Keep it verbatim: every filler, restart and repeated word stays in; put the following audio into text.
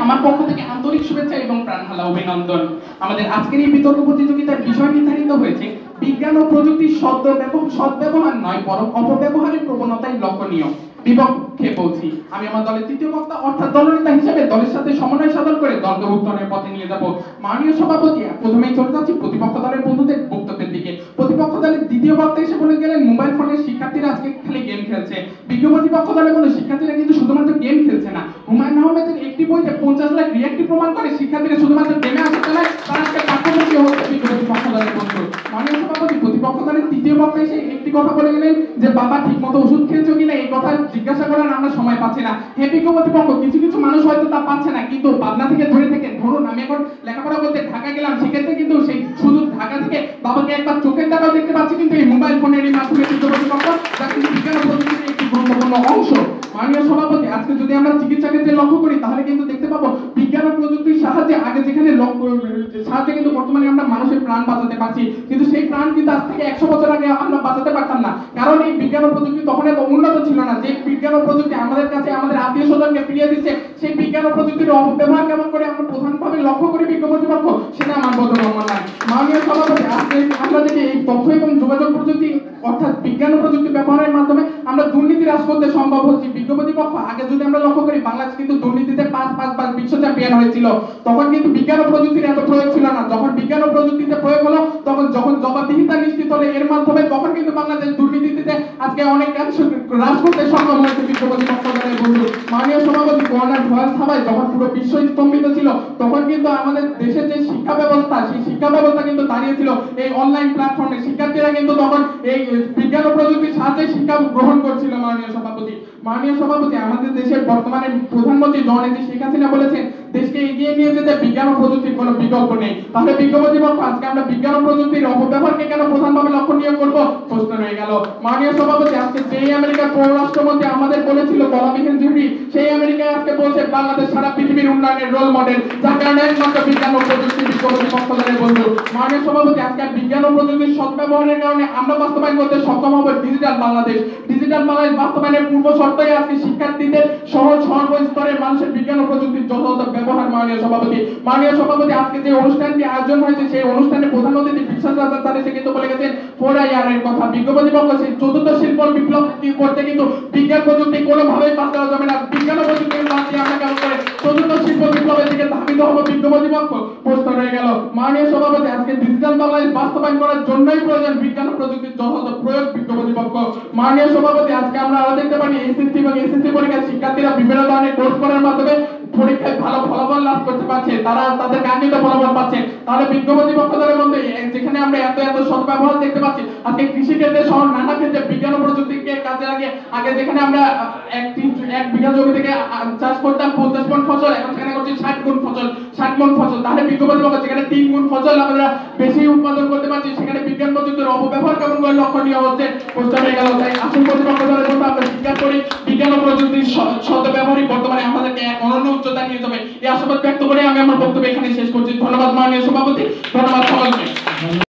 আমার পক্ষ থেকে আন্তরিক শুভেচ্ছা এবং প্রাণঢালা অভিনন্দন। আমাদের আজকের এই বিতর্ক প্রতিযোগিতার বিষয় নির্ধারিত হয়েছে বিজ্ঞান ও প্রযুক্তির সদ্ব্যবহার নয় বরং অপব্যবহারের প্রবণতাই লক্ষণীয়। বিপক্ষে বলছি, আমি আমার দলের তৃতীয় বক্তা অর্থাৎ দলনেতা হিসেবে দলের সাথে সমন্বয় সাধন করে দলকে উত্তরণের পথে নিয়ে যাব। মাননীয় সভাপতি, প্রথমেই চলে যাচ্ছি প্রতিপক্ষ দলের বন্ধুদের বক্তব্যের দিকে। প্রতিপক্ষ দলের দ্বিতীয় বক্তা এসে বলে গেলেন মোবাইল ফোনের শিক্ষার্থীরা আজকে খালি গেম খেলছে। বিজ্ঞ প্রতিপক্ষ দলে বলে শিক্ষার্থীরা কিন্তু শুধুমাত্র গেম খেলছে না, হুমায়ুন আহমেদের একটি বইতে পঞ্চাশ লাখ রিয়াক্টিভ প্রমাণ করে শিক্ষার্থীরা শুধুমাত্র গেমে আসতে নয়, তারা আজকে পাঠ্যপুস্তকে হচ্ছে বিজ্ঞ প্রতিপক্ষ দলের বন্ধু। মাননীয় সভাপতি, প্রতিপক্ষ দলের তৃতীয় বক্তা এসে একটি কথা বলে গেলেন যে বাবা ঠিক মতো ওষুধ খেয়েছো কিনা এই কথা জিজ্ঞাসা করার আমরা সময় পাচ্ছি না। হ্যাঁ বিজ্ঞ প্রতিপক্ষ, কিছু কিছু মানুষ হয়তো তা পাচ্ছে না, কিন্তু পাবনা থেকে ধরে থেকে ধরুন আমি এখন লেখাপড়া করতে ঢাকা গেলাম, সেক্ষেত্রে কিন্তু সেই শুধু ঢাকা থেকে বাবাকে একবার চোখের দ্বারাও দেখতে পাচ্ছি কিন্তু এই মোবাইল ফোনের এই মাধ্যমে বিজ্ঞ প্রতিপক্ষ, যা কিন্তু বিজ্ঞান ও প্রযুক্তির একটি গুরুত্বপূর্ণ অংশ। মাননীয় সভাপতি, আজকে যদি আমরা চিকিৎসা ক্ষেত্রে লক্ষ্য করি তাহলে কিন্তু দেখতে পাবো বিজ্ঞান ও প্রযুক্তির সাহায্যে আগে যেখানে সাহায্যে কিন্তু বর্তমানে আমরা মানুষের প্রাণ বাঁচাতে পারছি, কিন্তু সেই প্রাণ কিন্তু আজ থেকে একশো বছর আগে আমরা বাঁচাতে পারতাম না, কারণ এই বিজ্ঞান ও প্রযুক্তি তখন এত উন্নত ছিল না। যে বিজ্ঞান ও প্রযুক্তি আমাদের কাছে আমাদের আত্মীয় স্বজনকে ফিরিয়ে দিচ্ছে, সেই বিজ্ঞান ও প্রযুক্তির অপব্যবহার কেমন করে আমরা প্রধানভাবে লক্ষ্য করি বিজ্ঞ প্রতিপক্ষ, সেটা আমার বোধগম্য নয়। মাননীয় সভাপতি, আজকে আমরা দেখি এই তথ্য এবং যোগাযোগ প্রযুক্তি অর্থাৎ বিজ্ঞান ও প্রযুক্তি ব্যবহারের মাধ্যমে আমরা দুর্নীতি হ্রাস করতে সম্ভব হচ্ছে। বিজ্ঞ প্রতিপক্ষ, আগে যদি আমরা লক্ষ্য করি বাংলাদেশ কিন্তু দুর্নীতিতে পাঁচ পাঁচ বার বিশ্ব চ্যাম্পিয়ন হয়েছিল, তখন কিন্তু বিজ্ঞান ও প্রযুক্তির এত প্রয়োগ ছিল না। যখন বিজ্ঞান ও প্রযুক্তিতে প্রয়োগ হলো তখন যখন জবাবদিহিতা নিশ্চিত হলো এর মাধ্যমে, তখন কিন্তু বাংলাদেশ দুর্নীতিতে আজকে অনেক হ্রাস করতে সক্ষম হয়েছে বিজ্ঞ প্রতিপক্ষ দলের বন্ধু। মাননীয় সভাপতি, করোনার ভয়াল সভায় যখন পুরো বিশ্ব স্তম্ভিত ছিল তখন কিন্তু আমাদের দেশের যে শিক্ষা ব্যবস্থা সেই শিক্ষা ব্যবস্থা কিন্তু দাঁড়িয়েছিল এই অনলাইন প্ল্যাটফর্মে, শিক্ষার্থীরা কিন্তু তখন এই বিজ্ঞান ও প্রযুক্তির সাহায্যে শিক্ষা গ্রহণ করছিল। মাননীয় সভাপতি, মাননীয় সভাপতি আমাদের দেশের বর্তমানে প্রধানমন্ত্রী জননেত্রী শেখ হাসিনা বলেছেন দেশকে এগিয়ে নিয়ে যেতে বিজ্ঞান ও প্রযুক্তির কোনো বিকল্প নেই। তাহলে বিজ্ঞ প্রতিপক্ষ, আজকে আমরা বিজ্ঞান ও প্রযুক্তির অপব্যবহারকে কেন প্রধানভাবে লক্ষণীয় করব, প্রশ্ন রয়ে গেল। মাননীয় সভাপতি, আজকে যেই আমেরিকার পররাষ্ট্রমন্ত্রী আমাদের বলেছিল বলাবিহীন জুটি, সেই আমেরিকায় আজকে বলছে বাংলাদেশ সারা পৃথিবীর উন্নয়নের রোল মডেল, যার কারণে একমাত্র বিজ্ঞান ও প্রযুক্তি বিজ্ঞ প্রতিপক্ষ দলের বন্ধু। মাননীয় সভাপতি, আজকে বিজ্ঞান ও প্রযুক্তির সদ্ব্যবহারের কারণে আমরা বাস্তবায়ন করতে সক্ষম হব ডিজিটাল বাংলাদেশ। ডিজিটাল বাংলাদেশ বাস্তবায়নের পূর্ব শর্তই আজকে শিক্ষার্থীদের সহজ সর্বস্তরের মানুষের বিজ্ঞান ও প্রযুক্তির যথাযথ ব্যবহার। মাননীয় সভাপতি, মাননীয় সভাপতি আজকে যে অনুষ্ঠানটি আয়োজন হয়েছে সেই অনুষ্ঠানে প্রধান অতিথি বিশ্বাস রাজা স্যার এসে কিন্তু বলে গেছেন ফোর আই আর এর কথা। বিজ্ঞ প্রতিপক্ষ, সেই চতুর্থ শিল্প বিপ্লব করতে কিন্তু বিজ্ঞান প্রযুক্তি কোনোভাবেই বাদ দেওয়া যাবে না। বিজ্ঞান ও প্রযুক্তির বাদ দিয়ে আমরা কেমন করে চতুর্থ শিল্প বিপ্লবের দিকে ধাবিত হবো বিজ্ঞ প্রতিপক্ষ, প্রশ্ন রয়ে গেল। মাননীয় সভাপতি, আজকে ডিজিটাল বাংলাদেশ বাস্তবায়ন করার জন্যই প্রয়োজন বিজ্ঞান ও প্রযুক্তির যথাযথ প্রয়োগ বিজ্ঞ প্রতিপক্ষ। মাননীয় সভাপতি, আজকে আমরা আরো দেখতে পারি এসএসসি এবং এসএসসি পরীক্ষার শিক্ষার্থীরা বিভিন্ন ধরনের কোর্স করার মাধ্যমে পরীক্ষায় ভালো ফলাফল লাভ করতে পারছে, তারা তাদের কাঙ্ক্ষিত ফলাফল পাচ্ছে। তাহলে বিজ্ঞ প্রতিপক্ষ দলের মধ্যে যেখানে আমরা এত এত সদ্ব্যবহার দেখতে পাচ্ছি, আজকে কৃষি ক্ষেত্রে সহ নানা ক্ষেত্রে বিজ্ঞান ও প্রযুক্তিকে কাজে লাগিয়ে আগে যেখানে আমরা এক এক বিঘা জমি থেকে চাষ করতাম পঞ্চাশ মণ ফসল, এখন সেখানে করছি ষাট গুণ ফসল ষাট মণ ফসল। তাহলে বিজ্ঞ প্রতিপক্ষ, যেখানে তিন গুণ ফসল আমরা বেশি উৎপাদন করতে পারছি, সেখানে বিজ্ঞান প্রযুক্তির অপব্যবহার কেমন করে লক্ষণীয় হচ্ছে, প্রশ্ন হয়ে গেল। তাই আসল প্রতিপক্ষ দলের মধ্যে আমরা স্বীকার করি বিজ্ঞান ও প্রযুক্তির সদ্ব্যবহারই বর্তমানে আমাদেরকে এক অনন্য উচ্চতা নিয়ে যাবে। এই আশাবাদ ব্যক্ত করে আমি আমার বক্তব্য এখানে শেষ করছি। ধন্যবাদ মাননীয় সভাপতি, ধন্যবাদ সকলকে।